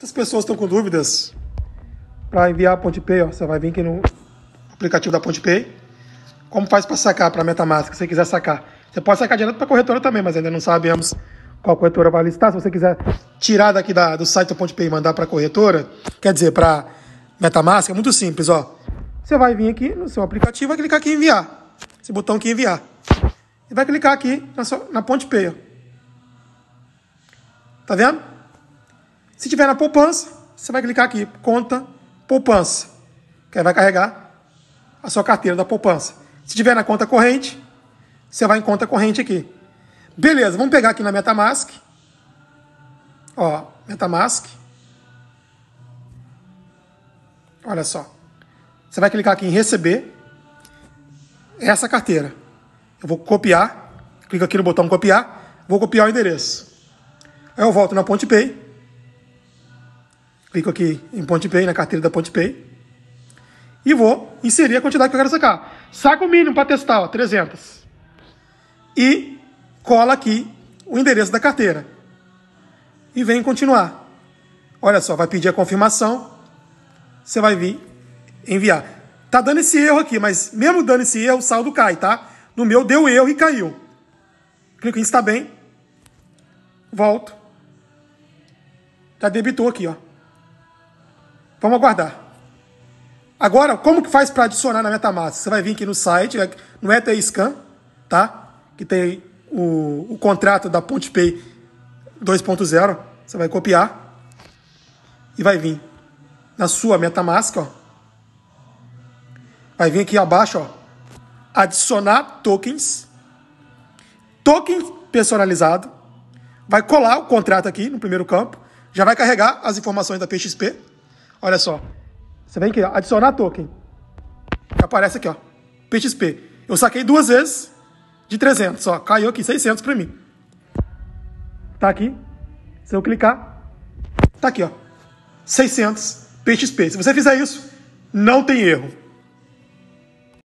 Muitas pessoas estão com dúvidas para enviar a PontePay, ó. Você vai vir aqui no aplicativo da PontePay. Como faz para sacar para MetaMask, se você quiser sacar? Você pode sacar direto para a corretora também, mas ainda não sabemos qual corretora vai listar. Se você quiser tirar daqui do site da PontePay e mandar para a corretora, quer dizer, para MetaMask, é muito simples, ó. Você vai vir aqui no seu aplicativo, vai clicar aqui em enviar. Esse botão aqui enviar. E vai clicar aqui na PontePay, ó. Tá vendo? Se tiver na poupança, você vai clicar aqui, conta poupança, que aí vai carregar a sua carteira da poupança. Se tiver na conta corrente, você vai em conta corrente aqui. Beleza, vamos pegar aqui na MetaMask. Ó, MetaMask. Olha só. Você vai clicar aqui em receber essa carteira. Eu vou copiar, clico aqui no botão copiar, vou copiar o endereço. Aí eu volto na PontePay. Clico aqui em PontePay, na carteira da PontePay. E vou inserir a quantidade que eu quero sacar. Saca o mínimo para testar, ó, 300. E cola aqui o endereço da carteira. E vem continuar. Olha só, vai pedir a confirmação. Você vai vir enviar. Tá dando esse erro aqui, mas mesmo dando esse erro, o saldo cai, tá? No meu deu erro e caiu. Clico em está bem. Volto. Já debitou aqui, ó. Vamos aguardar. Agora, como que faz para adicionar na MetaMask? Você vai vir aqui no site, no ETScan, tá? Que tem o contrato da PontePay 2.0. Você vai copiar e vai vir na sua MetaMask, ó. Vai vir aqui abaixo, ó. Adicionar tokens. Token personalizado. Vai colar o contrato aqui no primeiro campo. Já vai carregar as informações da PXP. Olha só. Você vem aqui, ó, adicionar token. Aparece aqui, ó. PXP. Eu saquei 2 vezes de 300, ó. Caiu aqui 600 para mim. Tá aqui. Se eu clicar, tá aqui, ó. 600 PXP. Se você fizer isso, não tem erro.